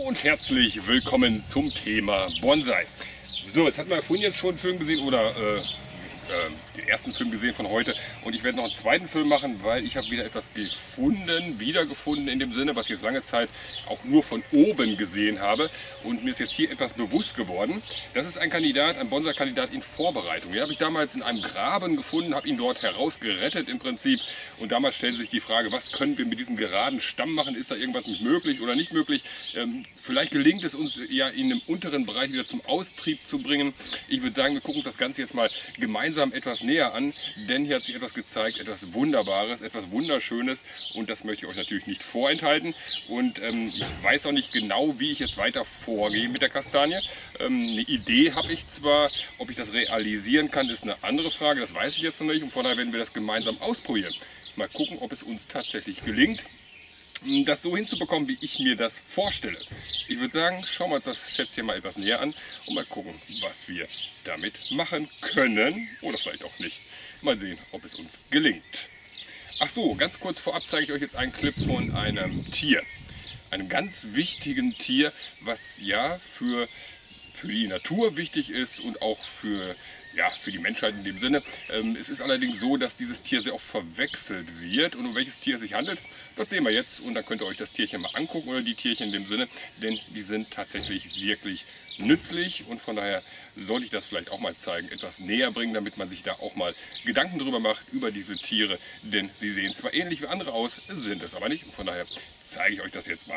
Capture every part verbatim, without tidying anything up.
und herzlich willkommen zum Thema Bonsai. So, jetzt hatten wir vorhin jetzt schon einen Film gesehen oder äh, äh, den ersten Film gesehen von heute und ich werde noch einen zweiten Film machen, weil ich habe wieder etwas gefunden, wiedergefunden in dem Sinne, was ich jetzt lange Zeit auch nur von oben gesehen habe und mir ist jetzt hier etwas bewusst geworden. Das ist ein Kandidat, ein Bonsai-Kandidat in Vorbereitung. Den habe ich damals in einem Graben gefunden, habe ihn dort herausgerettet im Prinzip und damals stellte sich die Frage, was können wir mit diesem geraden Stamm machen, ist da irgendwas nicht möglich oder nicht möglich? Ähm, vielleicht gelingt es uns ja in dem unteren Bereich wieder zum Austrieb zu bringen. Ich würde sagen, wir gucken uns das Ganze jetzt mal gemeinsam etwas näher an, denn hier hat sich etwas gezeigt, etwas Wunderbares, etwas Wunderschönes und das möchte ich euch natürlich nicht vorenthalten und ähm, ich weiß auch nicht genau, wie ich jetzt weiter vorgehe mit der Kastanie. Ähm, eine Idee habe ich zwar, ob ich das realisieren kann, ist eine andere Frage, das weiß ich jetzt noch nicht und von daher werden wir das gemeinsam ausprobieren. Mal gucken, ob es uns tatsächlich gelingt, das so hinzubekommen, wie ich mir das vorstelle. Ich würde sagen, schauen wir uns das Schätzchen mal etwas näher an und mal gucken, was wir damit machen können oder vielleicht auch nicht. Mal sehen, ob es uns gelingt. Ach so, ganz kurz vorab zeige ich euch jetzt einen Clip von einem Tier. Einem ganz wichtigen Tier, was ja für, für die Natur wichtig ist und auch für Ja, für die Menschheit in dem Sinne. Ähm, es ist allerdings so, dass dieses Tier sehr oft verwechselt wird. Und um welches Tier es sich handelt, das sehen wir jetzt. Und dann könnt ihr euch das Tierchen mal angucken oder die Tierchen in dem Sinne. Denn die sind tatsächlich wirklich nützlich. Und von daher sollte ich das vielleicht auch mal zeigen, etwas näher bringen, damit man sich da auch mal Gedanken drüber macht, über diese Tiere. Denn sie sehen zwar ähnlich wie andere aus, sind es aber nicht. Und von daher zeige ich euch das jetzt mal.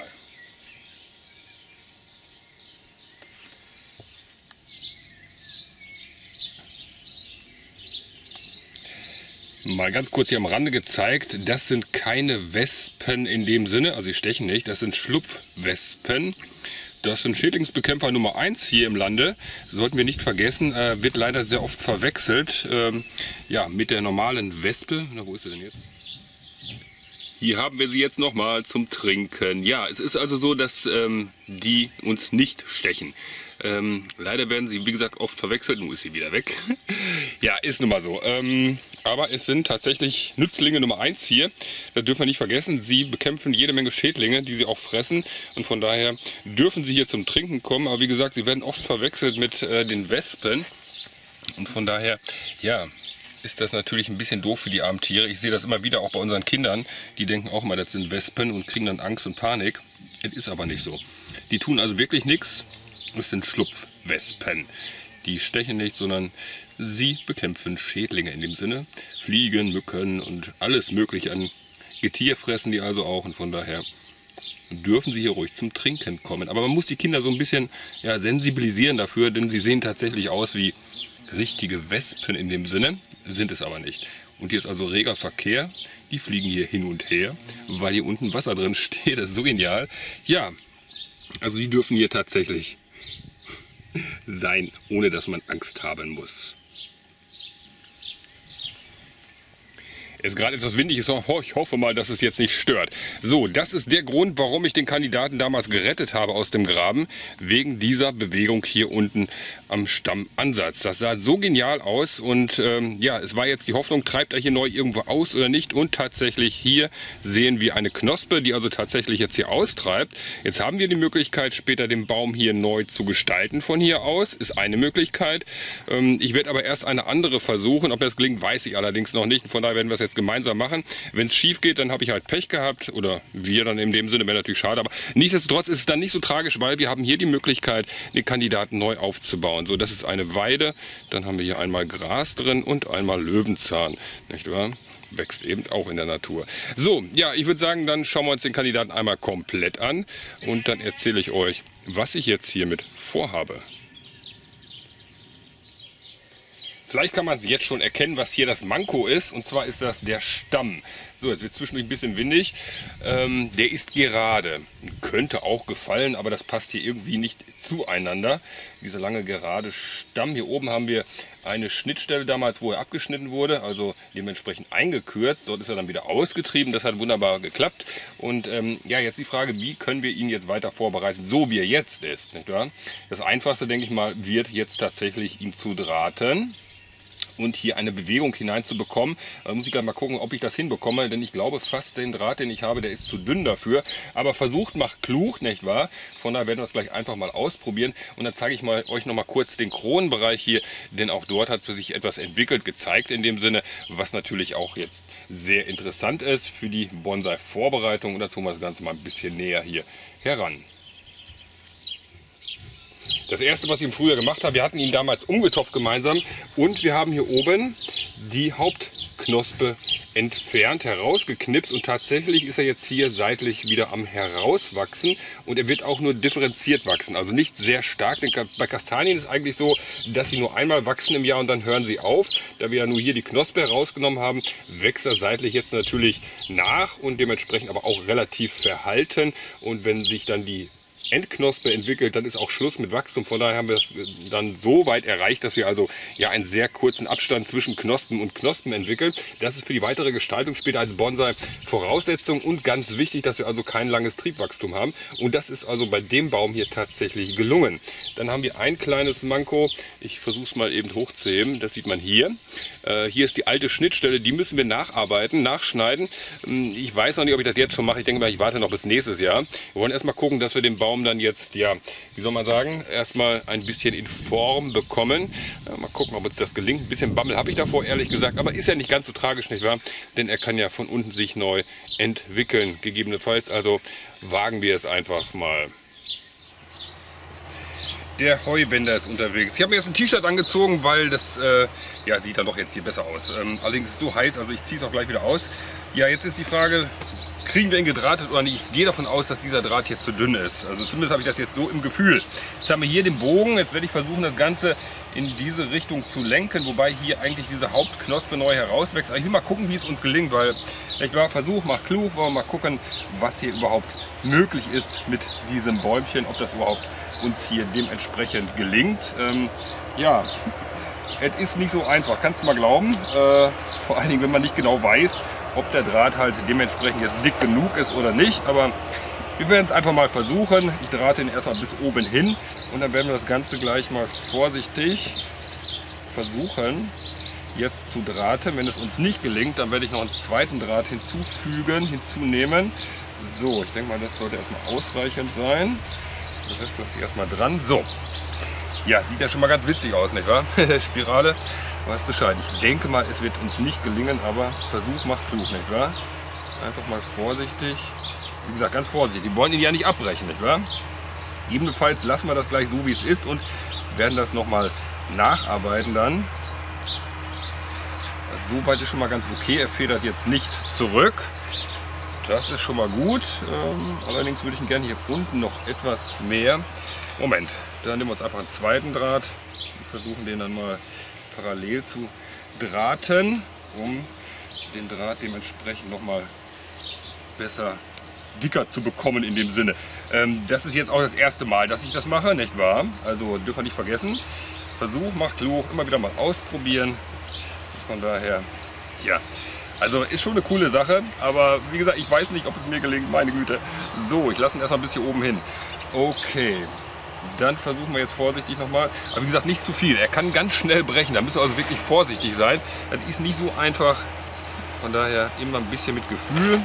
Mal ganz kurz hier am Rande gezeigt, das sind keine Wespen in dem Sinne, also sie stechen nicht, das sind Schlupfwespen. Das sind Schädlingsbekämpfer Nummer eins hier im Lande, sollten wir nicht vergessen, äh, wird leider sehr oft verwechselt ähm, ja, mit der normalen Wespe. Na, wo ist sie denn jetzt? Hier haben wir sie jetzt nochmal zum Trinken. Ja, es ist also so, dass ähm, die uns nicht stechen. Ähm, leider werden sie, wie gesagt, oft verwechselt. Nun ist sie wieder weg. Ja, ist nun mal so. Ähm, aber es sind tatsächlich Nützlinge Nummer eins hier. Das dürfen wir nicht vergessen. Sie bekämpfen jede Menge Schädlinge, die sie auch fressen. Und von daher dürfen sie hier zum Trinken kommen. Aber wie gesagt, sie werden oft verwechselt mit äh, den Wespen. Und von daher, ja, ist das natürlich ein bisschen doof für die armen Tiere. Ich sehe das immer wieder auch bei unseren Kindern. Die denken auch immer, das sind Wespen und kriegen dann Angst und Panik. Es ist aber nicht so. Die tun also wirklich nichts. Es sind Schlupfwespen. Die stechen nicht, sondern sie bekämpfen Schädlinge in dem Sinne. Fliegen, Mücken und alles mögliche an Getier fressen die also auch. Und von daher dürfen sie hier ruhig zum Trinken kommen. Aber man muss die Kinder so ein bisschen ja, sensibilisieren dafür, denn sie sehen tatsächlich aus wie richtige Wespen in dem Sinne, sind es aber nicht. Und hier ist also reger Verkehr. Die fliegen hier hin und her, weil hier unten Wasser drin steht. Das ist so genial. Ja, also die dürfen hier tatsächlich sein, ohne dass man Angst haben muss. Es ist gerade etwas windig, ich hoffe mal, dass es jetzt nicht stört. So, das ist der Grund, warum ich den Kandidaten damals gerettet habe aus dem Graben, wegen dieser Bewegung hier unten am Stammansatz. Das sah so genial aus und ähm, ja, es war jetzt die Hoffnung, treibt er hier neu irgendwo aus oder nicht und tatsächlich hier sehen wir eine Knospe, die also tatsächlich jetzt hier austreibt. Jetzt haben wir die Möglichkeit, später den Baum hier neu zu gestalten von hier aus, ist eine Möglichkeit. Ähm, ich werde aber erst eine andere versuchen, ob mir das gelingt, weiß ich allerdings noch nicht. Von daher werden wir es jetzt gemeinsam machen. Wenn es schief geht, dann habe ich halt Pech gehabt oder wir dann in dem Sinne, wäre natürlich schade, aber nichtsdestotrotz ist es dann nicht so tragisch, weil wir haben hier die Möglichkeit, den Kandidaten neu aufzubauen. So, das ist eine Weide, dann haben wir hier einmal Gras drin und einmal Löwenzahn, nicht wahr? Wächst eben auch in der Natur. So, ja, ich würde sagen, dann schauen wir uns den Kandidaten einmal komplett an und dann erzähle ich euch, was ich jetzt hiermit vorhabe. Vielleicht kann man es jetzt schon erkennen, was hier das Manko ist. Und zwar ist das der Stamm. So, jetzt wird zwischendurch ein bisschen windig. Ähm, der ist gerade. Könnte auch gefallen, aber das passt hier irgendwie nicht zueinander. Dieser lange gerade Stamm. Hier oben haben wir eine Schnittstelle damals, wo er abgeschnitten wurde. Also dementsprechend eingekürzt. Dort ist er dann wieder ausgetrieben. Das hat wunderbar geklappt. Und ähm, ja, jetzt die Frage, wie können wir ihn jetzt weiter vorbereiten, so wie er jetzt ist. Nicht wahr? Das Einfachste, denke ich mal, wird jetzt tatsächlich ihn zu drahten. und hier eine Bewegung hineinzubekommen. Da muss ich gleich mal gucken, ob ich das hinbekomme, denn ich glaube fast, den Draht, den ich habe, der ist zu dünn dafür. Aber versucht macht klug, nicht wahr? Von daher werden wir es gleich einfach mal ausprobieren und dann zeige ich mal, euch noch mal kurz den Kronenbereich hier, denn auch dort hat sich etwas entwickelt, gezeigt in dem Sinne, was natürlich auch jetzt sehr interessant ist für die Bonsai-Vorbereitung und dazu mal das Ganze mal ein bisschen näher hier heran. Das erste, was ich im Frühjahr gemacht habe, wir hatten ihn damals umgetopft gemeinsam und wir haben hier oben die Hauptknospe entfernt, herausgeknipst und tatsächlich ist er jetzt hier seitlich wieder am herauswachsen und er wird auch nur differenziert wachsen, also nicht sehr stark, denn bei Kastanien ist eigentlich so, dass sie nur einmal wachsen im Jahr und dann hören sie auf. Da wir ja nur hier die Knospe herausgenommen haben, wächst er seitlich jetzt natürlich nach und dementsprechend aber auch relativ verhalten und wenn sich dann die Endknospe entwickelt, dann ist auch Schluss mit Wachstum. Von daher haben wir es dann so weit erreicht, dass wir also ja einen sehr kurzen Abstand zwischen Knospen und Knospen entwickeln. Das ist für die weitere Gestaltung später als Bonsai Voraussetzung und ganz wichtig, dass wir also kein langes Triebwachstum haben. Und das ist also bei dem Baum hier tatsächlich gelungen. Dann haben wir ein kleines Manko. Ich versuche es mal eben hochzuheben. Das sieht man hier. Äh, hier ist die alte Schnittstelle. Die müssen wir nacharbeiten, nachschneiden. Ich weiß noch nicht, ob ich das jetzt schon mache. Ich denke mal, ich warte noch bis nächstes Jahr. Wir wollen erstmal gucken, dass wir den Baum dann jetzt, ja, wie soll man sagen, erstmal ein bisschen in Form bekommen. Ja, mal gucken, ob uns das gelingt. Ein bisschen Bammel habe ich davor, ehrlich gesagt, aber ist ja nicht ganz so tragisch, nicht wahr? Denn er kann ja von unten sich neu entwickeln, gegebenenfalls. Also wagen wir es einfach mal. Der Heubänder ist unterwegs. Ich habe mir jetzt ein T-Shirt angezogen, weil das äh, ja, sieht dann doch jetzt hier besser aus. Ähm, allerdings ist es so heiß, also ich ziehe es auch gleich wieder aus. Ja, jetzt ist die Frage, kriegen wir ihn gedrahtet oder nicht? Ich gehe davon aus, dass dieser Draht hier zu dünn ist. Also zumindest habe ich das jetzt so im Gefühl. Jetzt haben wir hier den Bogen. Jetzt werde ich versuchen, das Ganze in diese Richtung zu lenken, wobei hier eigentlich diese Hauptknospe neu herauswächst. Aber ich will mal gucken, wie es uns gelingt, weil ich war Versuch macht klug. Wollen wir mal gucken, was hier überhaupt möglich ist mit diesem Bäumchen, ob das überhaupt uns hier dementsprechend gelingt. Ähm, ja, es ist nicht so einfach, kannst du mal glauben. Äh, vor allen Dingen, wenn man nicht genau weiß, ob der Draht halt dementsprechend jetzt dick genug ist oder nicht. Aber wir werden es einfach mal versuchen. Ich drahte ihn erstmal bis oben hin und dann werden wir das Ganze gleich mal vorsichtig versuchen jetzt zu drahten. Wenn es uns nicht gelingt, dann werde ich noch einen zweiten Draht hinzufügen, hinzunehmen. So, ich denke mal, das sollte erstmal ausreichend sein. Das lasse ich erstmal dran. So, ja, sieht ja schon mal ganz witzig aus, nicht wahr? Spirale, weiß Bescheid. Ich denke mal, es wird uns nicht gelingen, aber Versuch macht klug, nicht wahr? Einfach mal vorsichtig. Wie gesagt, ganz vorsichtig. Die wollen ihn ja nicht abbrechen, nicht wahr? Gegebenenfalls lassen wir das gleich so, wie es ist und werden das nochmal nacharbeiten dann. Also, soweit ist schon mal ganz okay. Er federt jetzt nicht zurück. Das ist schon mal gut. Ähm, allerdings würde ich ihn gerne hier unten noch etwas mehr. Moment, dann nehmen wir uns einfach einen zweiten Draht. Wir versuchen den dann mal parallel zu drahten, um den Draht dementsprechend noch mal besser dicker zu bekommen in dem Sinne. Ähm, das ist jetzt auch das erste Mal, dass ich das mache, nicht wahr? Also dürfen wir nicht vergessen. Versuch macht klug, immer wieder mal ausprobieren. Von daher, ja. Also ist schon eine coole Sache, aber wie gesagt, ich weiß nicht, ob es mir gelingt, meine Güte. So, ich lasse ihn erstmal bis hier oben hin. Okay, dann versuchen wir jetzt vorsichtig nochmal. Aber wie gesagt, nicht zu viel. Er kann ganz schnell brechen, da müssen wir also wirklich vorsichtig sein. Das ist nicht so einfach. Von daher immer ein bisschen mit Gefühl.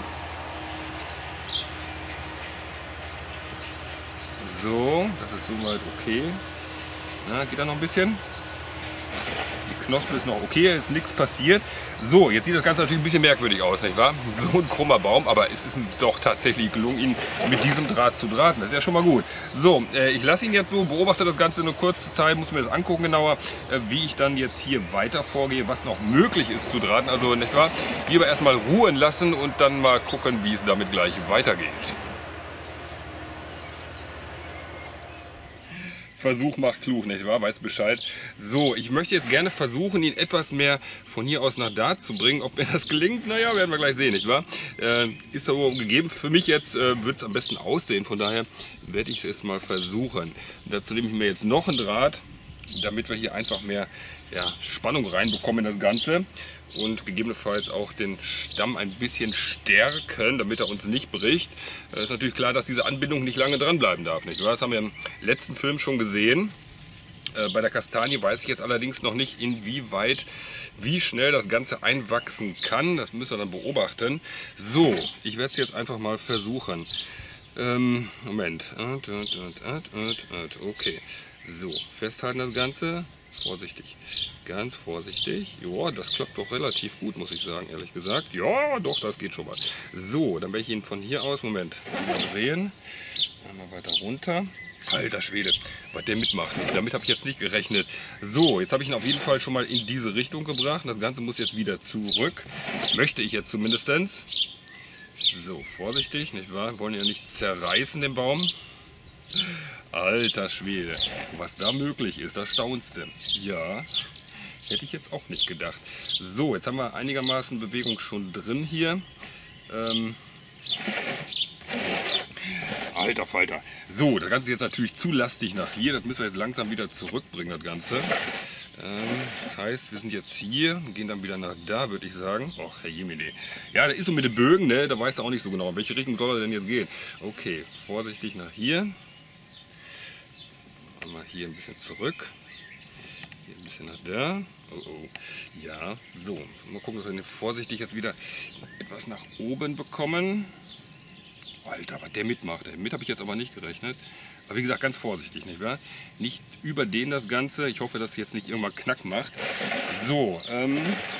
So, das ist soweit okay. Na, geht da noch ein bisschen? Die Knospe ist noch okay, ist nichts passiert. So, jetzt sieht das Ganze natürlich ein bisschen merkwürdig aus, nicht wahr? So ein krummer Baum, aber es ist uns doch tatsächlich gelungen, ihn mit diesem Draht zu drahten. Das ist ja schon mal gut. So, äh, ich lasse ihn jetzt so, beobachte das Ganze eine kurze Zeit, muss mir das angucken genauer, äh, wie ich dann jetzt hier weiter vorgehe, was noch möglich ist zu drahten. Also, nicht wahr? Lieber erstmal ruhen lassen und dann mal gucken, wie es damit gleich weitergeht. Versuch macht klug, nicht wahr? Weiß Bescheid. So, ich möchte jetzt gerne versuchen, ihn etwas mehr von hier aus nach da zu bringen. Ob mir das gelingt, naja, werden wir gleich sehen, nicht wahr? Äh, ist aber gegeben. Für mich jetzt äh, wird es am besten aussehen. Von daher werde ich es mal versuchen. Dazu nehme ich mir jetzt noch einen Draht, damit wir hier einfach mehr ja, Spannung reinbekommen in das Ganze. Und gegebenenfalls auch den Stamm ein bisschen stärken, damit er uns nicht bricht. Es ist natürlich klar, dass diese Anbindung nicht lange dran bleiben darf, nicht wahr? Das haben wir im letzten Film schon gesehen. Äh, bei der Kastanie weiß ich jetzt allerdings noch nicht, inwieweit, wie schnell das Ganze einwachsen kann. Das müssen wir dann beobachten. So, ich werde es jetzt einfach mal versuchen. Ähm, Moment. Okay. So, festhalten das Ganze. Vorsichtig. Ganz vorsichtig. Ja, das klappt doch relativ gut, muss ich sagen, ehrlich gesagt. Ja, doch, das geht schon mal. So, dann werde ich ihn von hier aus, Moment, drehen. Einmal weiter runter. Alter Schwede, was der mitmacht. Damit habe ich jetzt nicht gerechnet. So, jetzt habe ich ihn auf jeden Fall schon mal in diese Richtung gebracht. Das Ganze muss jetzt wieder zurück. Möchte ich jetzt zumindest. So, vorsichtig, nicht wahr? Wir wollen ja nicht zerreißen, den Baum. Alter Schwede, was da möglich ist, das staunst du. Ja, hätte ich jetzt auch nicht gedacht. So, jetzt haben wir einigermaßen Bewegung schon drin hier. Ähm Alter Falter. So, das Ganze ist jetzt natürlich zu lastig nach hier. Das müssen wir jetzt langsam wieder zurückbringen, das Ganze. Ähm, das heißt, wir sind jetzt hier, gehen dann wieder nach da, würde ich sagen. Och, Herr Jemine. Ja, da ist so mit den Bögen, ne? Da weißt du auch nicht so genau, in welche Richtung soll er denn jetzt gehen. Okay, vorsichtig nach hier. Mal hier ein bisschen zurück. Hier ein bisschen nach da. Oh, oh. Ja, so. Mal gucken, dass wir vorsichtig jetzt wieder etwas nach oben bekommen. Alter, was der mitmacht. Damit habe ich jetzt aber nicht gerechnet. Aber wie gesagt, ganz vorsichtig, nicht wahr? Nicht überdehnen das Ganze. Ich hoffe, dass es jetzt nicht irgendwann Knack macht. So, ähm...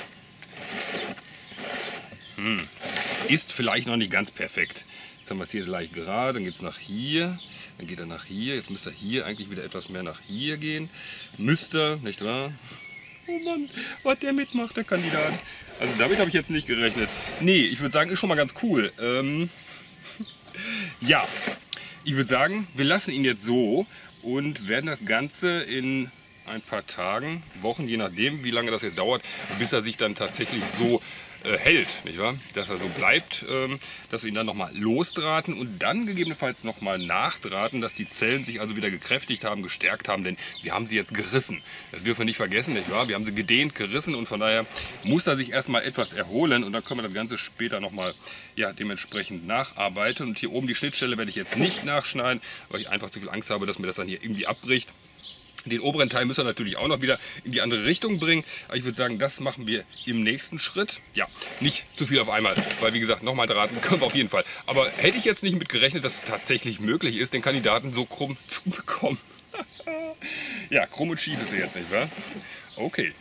Hm. Ist vielleicht noch nicht ganz perfekt. Jetzt haben wir es hier leicht gerade, dann geht es nach hier. Dann geht er nach hier. Jetzt müsste er hier eigentlich wieder etwas mehr nach hier gehen. Müsste, nicht wahr? Oh Mann, was der mitmacht, der Kandidat. Also damit habe ich jetzt nicht gerechnet. Nee, ich würde sagen, ist schon mal ganz cool. Ähm, ja, ich würde sagen, wir lassen ihn jetzt so und werden das Ganze in ein paar Tagen, Wochen, je nachdem, wie lange das jetzt dauert, bis er sich dann tatsächlich so äh, hält, nicht wahr? Dass er so bleibt, ähm, dass wir ihn dann nochmal losdrahten und dann gegebenenfalls nochmal nachdrahten, dass die Zellen sich also wieder gekräftigt haben, gestärkt haben, denn wir haben sie jetzt gerissen. Das dürfen wir nicht vergessen, nicht wahr? Wir haben sie gedehnt, gerissen und von daher muss er sich erstmal etwas erholen und dann können wir das Ganze später nochmal ja, dementsprechend nacharbeiten. Und hier oben die Schnittstelle werde ich jetzt nicht nachschneiden, weil ich einfach zu viel Angst habe, dass mir das dann hier irgendwie abbricht. Den oberen Teil müssen wir natürlich auch noch wieder in die andere Richtung bringen. Aber ich würde sagen, das machen wir im nächsten Schritt. Ja, nicht zu viel auf einmal, weil wie gesagt, nochmal drahten können wir auf jeden Fall. Aber hätte ich jetzt nicht mit gerechnet, dass es tatsächlich möglich ist, den Kandidaten so krumm zu bekommen. Ja, krumm und schief ist er jetzt nicht, wahr? Okay.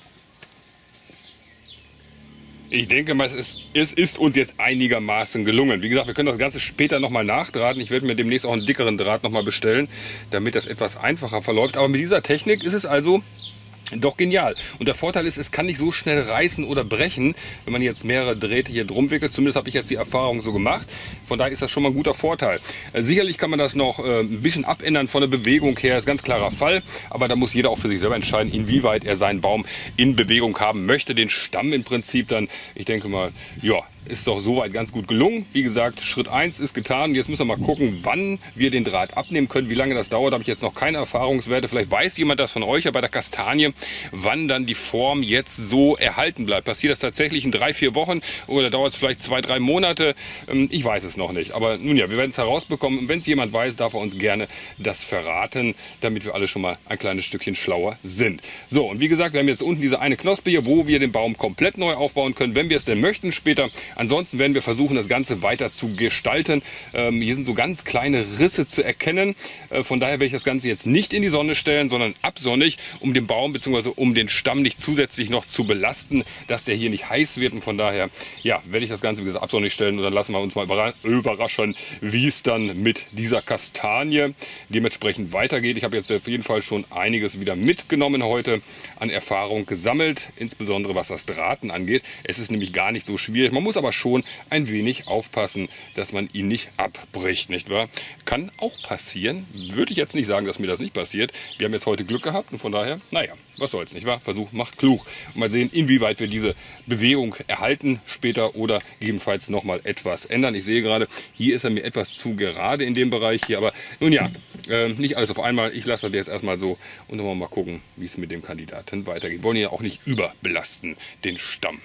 Ich denke mal, es ist, es ist uns jetzt einigermaßen gelungen. Wie gesagt, wir können das Ganze später nochmal nachdrahten. Ich werde mir demnächst auch einen dickeren Draht nochmal bestellen, damit das etwas einfacher verläuft. Aber mit dieser Technik ist es also doch genial. Und der Vorteil ist, es kann nicht so schnell reißen oder brechen, wenn man jetzt mehrere Drähte hier drum wickelt. Zumindest habe ich jetzt die Erfahrung so gemacht. Von daher ist das schon mal ein guter Vorteil. Äh, sicherlich kann man das noch äh, ein bisschen abändern von der Bewegung her. Ist ganz klarer Fall. Aber da muss jeder auch für sich selber entscheiden, inwieweit er seinen Baum in Bewegung haben möchte. Den Stamm im Prinzip dann, ich denke mal, ja, ist doch soweit ganz gut gelungen. Wie gesagt, Schritt eins ist getan. Jetzt müssen wir mal gucken, wann wir den Draht abnehmen können. Wie lange das dauert, habe ich jetzt noch keine Erfahrungswerte. Vielleicht weiß jemand das von euch, ja, bei der Kastanie, wann dann die Form jetzt so erhalten bleibt. Passiert das tatsächlich in drei, vier Wochen oder dauert es vielleicht zwei, drei Monate? Ich weiß es noch nicht. Aber nun ja, wir werden es herausbekommen. Und wenn es jemand weiß, darf er uns gerne das verraten, damit wir alle schon mal ein kleines Stückchen schlauer sind. So, und wie gesagt, wir haben jetzt unten diese eine Knospe hier, wo wir den Baum komplett neu aufbauen können, wenn wir es denn möchten später. Ansonsten werden wir versuchen, das Ganze weiter zu gestalten. Ähm, hier sind so ganz kleine Risse zu erkennen. Äh, von daher werde ich das Ganze jetzt nicht in die Sonne stellen, sondern absonnig, um den Baum bzw. um den Stamm nicht zusätzlich noch zu belasten, dass der hier nicht heiß wird. Und von daher ja, werde ich das Ganze wie gesagt absonnig stellen und dann lassen wir uns mal überraschen, wie es dann mit dieser Kastanie dementsprechend weitergeht. Ich habe jetzt auf jeden Fall schon einiges wieder mitgenommen heute an Erfahrung gesammelt, insbesondere was das Drahten angeht. Es ist nämlich gar nicht so schwierig. Man muss aber schon ein wenig aufpassen, dass man ihn nicht abbricht, nicht wahr? Kann auch passieren. Würde ich jetzt nicht sagen, dass mir das nicht passiert. Wir haben jetzt heute Glück gehabt und von daher, naja, was soll's, nicht wahr? Versuch macht klug. Und mal sehen, inwieweit wir diese Bewegung erhalten später oder gegebenenfalls nochmal etwas ändern. Ich sehe gerade, hier ist er mir etwas zu gerade in dem Bereich hier, aber nun ja, äh, nicht alles auf einmal. Ich lasse das jetzt erstmal so und dann wollen wir mal gucken, wie es mit dem Kandidaten weitergeht. Wir wollen ihn ja auch nicht überbelasten, den Stamm.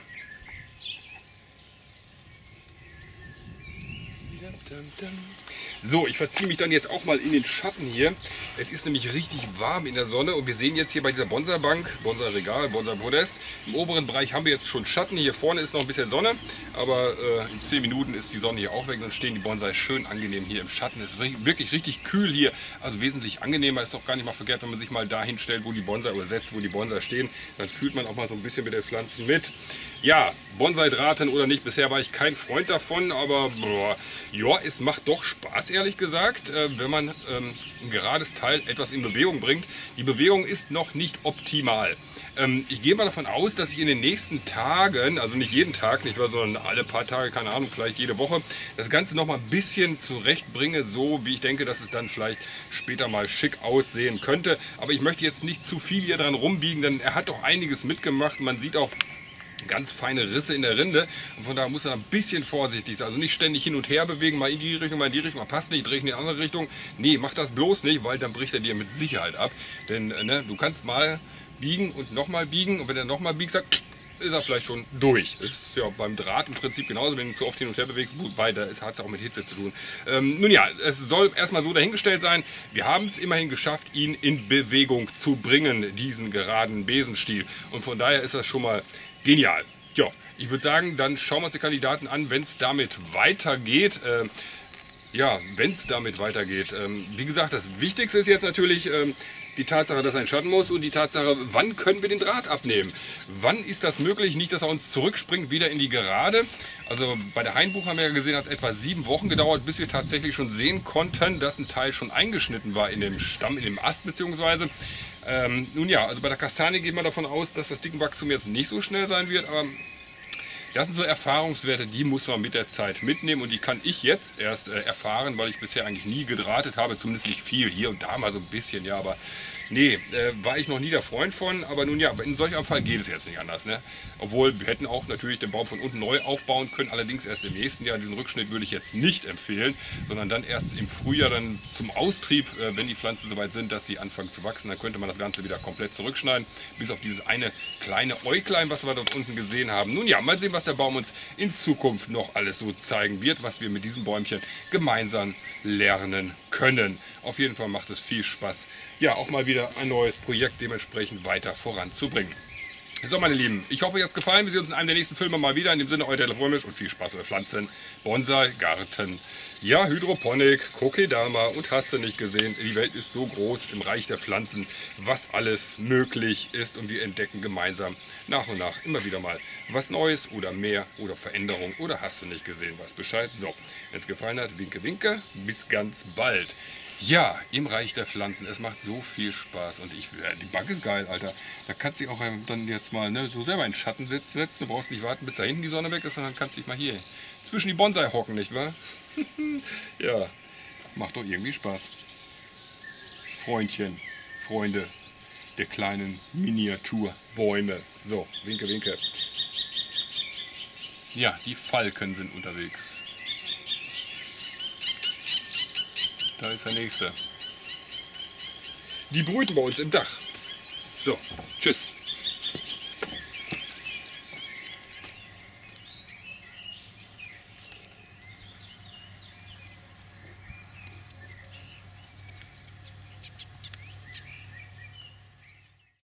So, ich verziehe mich dann jetzt auch mal in den Schatten hier. Es ist nämlich richtig warm in der Sonne und wir sehen jetzt hier bei dieser Bonsai-Bank, Bonsai-Regal, Bonsai-Podest, im oberen Bereich haben wir jetzt schon Schatten. Hier vorne ist noch ein bisschen Sonne, aber äh, in zehn Minuten ist die Sonne hier auch weg und stehen die Bonsai schön angenehm hier im Schatten. Es ist wirklich richtig kühl hier, also wesentlich angenehmer. Ist doch gar nicht mal verkehrt, wenn man sich mal da hinstellt, wo die Bonsai oder setzt, wo die Bonsai stehen. Dann fühlt man auch mal so ein bisschen mit den Pflanzen mit. Ja, Bonsai-Drahten oder nicht, bisher war ich kein Freund davon, aber boah, ja, es macht doch Spaß, ehrlich gesagt, äh, wenn man ähm, ein gerades Teil etwas in Bewegung bringt. Die Bewegung ist noch nicht optimal. Ähm, ich gehe mal davon aus, dass ich in den nächsten Tagen, also nicht jeden Tag, nicht wahr, sondern alle paar Tage, keine Ahnung, vielleicht jede Woche, das Ganze noch mal ein bisschen zurechtbringe, so wie ich denke, dass es dann vielleicht später mal schick aussehen könnte. Aber ich möchte jetzt nicht zu viel hier dran rumbiegen, denn er hat doch einiges mitgemacht. Man sieht auch ganz feine Risse in der Rinde und von daher muss er ein bisschen vorsichtig sein. Also nicht ständig hin und her bewegen, mal in die Richtung, mal in die Richtung, mal passt nicht, drehe ich in die andere Richtung. Nee, mach das bloß nicht, weil dann bricht er dir mit Sicherheit ab. Denn ne, du kannst mal biegen und nochmal biegen und wenn er nochmal biegt, sagt, ist er vielleicht schon durch. Das ist ja beim Draht im Prinzip genauso, wenn du zu oft hin und her bewegst, wobei da hat es auch mit Hitze zu tun. Ähm, nun ja, es soll erstmal so dahingestellt sein. Wir haben es immerhin geschafft, ihn in Bewegung zu bringen, diesen geraden Besenstiel. Und von daher ist das schon mal genial. Ja, ich würde sagen, dann schauen wir uns die Kandidaten an, wenn es damit weitergeht. Ähm, ja, wenn es damit weitergeht. Ähm, wie gesagt, das Wichtigste ist jetzt natürlich ähm, die Tatsache, dass er ein Schatten muss und die Tatsache, wann können wir den Draht abnehmen. Wann ist das möglich? Nicht, dass er uns zurückspringt, wieder in die Gerade. Also bei der Hainbuch haben wir ja gesehen, hat es etwa sieben Wochen gedauert, bis wir tatsächlich schon sehen konnten, dass ein Teil schon eingeschnitten war in dem Stamm, in dem Ast beziehungsweise. Ähm, nun ja, also bei der Kastanie geht man davon aus, dass das Dickenwachstum jetzt nicht so schnell sein wird, aber das sind so Erfahrungswerte, die muss man mit der Zeit mitnehmen und die kann ich jetzt erst äh, erfahren, weil ich bisher eigentlich nie gedrahtet habe, zumindest nicht viel, hier und da mal so ein bisschen, ja, aber nee, äh, war ich noch nie der Freund von, aber nun ja, in solch einem Fall geht es jetzt nicht anders, ne? Obwohl, wir hätten auch natürlich den Baum von unten neu aufbauen können, allerdings erst im nächsten Jahr. Diesen Rückschnitt würde ich jetzt nicht empfehlen, sondern dann erst im Frühjahr dann zum Austrieb, äh, wenn die Pflanzen soweit sind, dass sie anfangen zu wachsen, dann könnte man das Ganze wieder komplett zurückschneiden, bis auf dieses eine kleine Äuglein, was wir dort unten gesehen haben. Nun ja, mal sehen, was der Baum uns in Zukunft noch alles so zeigen wird, was wir mit diesem Bäumchen gemeinsam lernen können. Auf jeden Fall macht es viel Spaß, ja, auch mal wieder ein neues Projekt dementsprechend weiter voranzubringen. So, meine Lieben, ich hoffe, euch hat es gefallen. Wir sehen uns in einem der nächsten Filme mal wieder. In dem Sinne, euer Telefonisch und viel Spaß bei Pflanzen, Bonsai, Garten, ja, Hydroponik, Kokedama und hast du nicht gesehen. Die Welt ist so groß im Reich der Pflanzen, was alles möglich ist und wir entdecken gemeinsam nach und nach immer wieder mal was Neues oder mehr oder Veränderung oder hast du nicht gesehen, was Bescheid. So, wenn es gefallen hat, winke, winke, bis ganz bald. Ja, im Reich der Pflanzen. Es macht so viel Spaß und ich, ja, die Bank ist geil, Alter. Da kannst du dich auch dann jetzt mal ne, so selber in den Schatten setzen. Du brauchst nicht warten, bis da hinten die Sonne weg ist, sondern kannst dich mal hier zwischen die Bonsai hocken, nicht wahr? Ja, macht doch irgendwie Spaß. Freundchen, Freunde der kleinen Miniaturbäume. So, winke, winke. Ja, die Falken sind unterwegs. Da ist der nächste. Die brüten bei uns im Dach. So, tschüss.